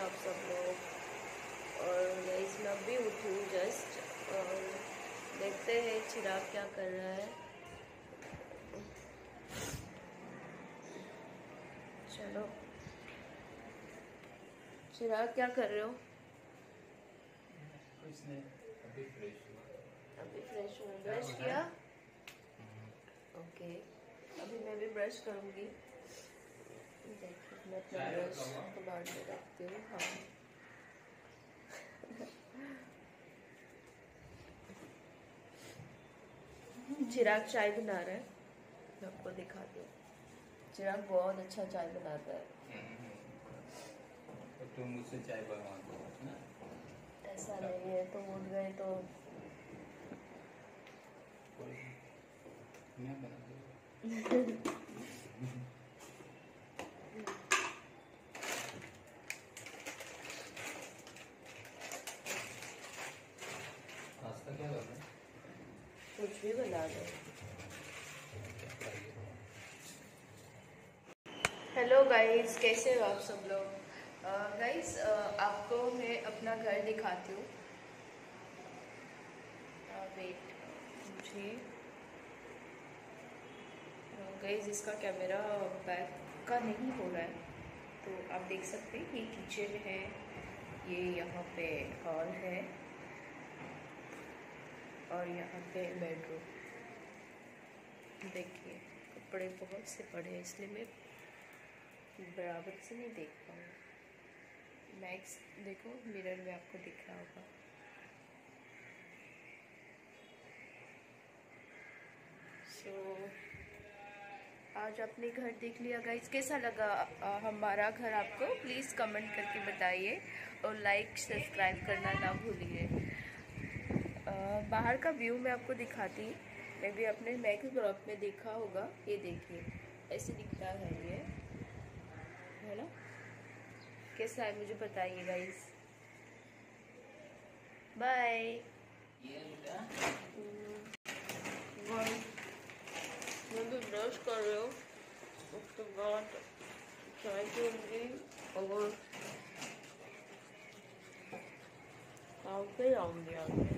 आप सब लोग। और गाइस मैं अभी उठी हूँ जस्ट, और देखते हैं चिराग क्या कर रहा है। चलो चिराग क्या कर रहे हो? कुछ नहीं, अभी फ्रेश हुआ। अभी फ्रेश हुआ, ब्रश किया? ओके, अभी मैं भी ब्रश करूँगी। देखिए मैं अपना ब्रश कबाड़ में रखती हूँ। हाँ चिराग चाय बना रहा है, मैं आपको दिखाती हूँ। चिराग बहुत अच्छा चाय बनाता है। तो तुम मुझसे चाय बनवा दो ना। ऐसा नहीं है, तुम उठ गए तो मैं बना दूँगा। नाश्ता क्या करना है? कुछ भी बना दो। हेलो गाइस, कैसे हो आप सब लोग? गाइस आपको मैं अपना घर दिखाती हूँ। वेट, मुझे गाइस इसका कैमरा बैक का नहीं हो रहा है, तो आप देख सकते हैं ये किचन है, ये यहाँ पे हॉल है और यहाँ पे बेडरूम। देखिए कपड़े बहुत से पड़े हैं, इसलिए मैं बराबर से नहीं देख पाऊँ। मैक्स देखो मिरर में आपको दिख रहा होगा। आज आपने घर देख लिया गाइस, कैसा लगा हमारा घर आपको? प्लीज़ कमेंट करके बताइए और लाइक सब्सक्राइब करना ना भूलिए। बाहर का व्यू मैं आपको दिखाती, मैं भी अपने मैक्स ब्लॉग में देखा होगा। ये देखिए ऐसे दिखता है, ये है ना? कैसा है मुझे बताइए गाइस। बाय। मैं भी ब्रश कर रही हूँ, उसके बाद चाय पीऊँगी और काम पे आऊँगी आगे।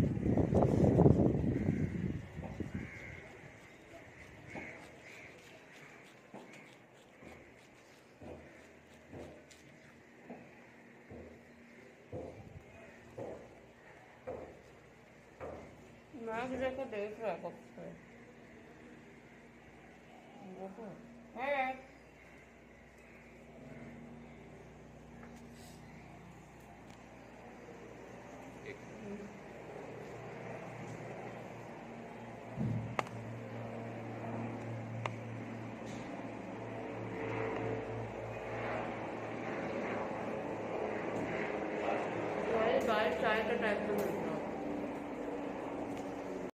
मैं जाकर देख रहा कब से। है बाहर चाय का टाइम पे मिलता है।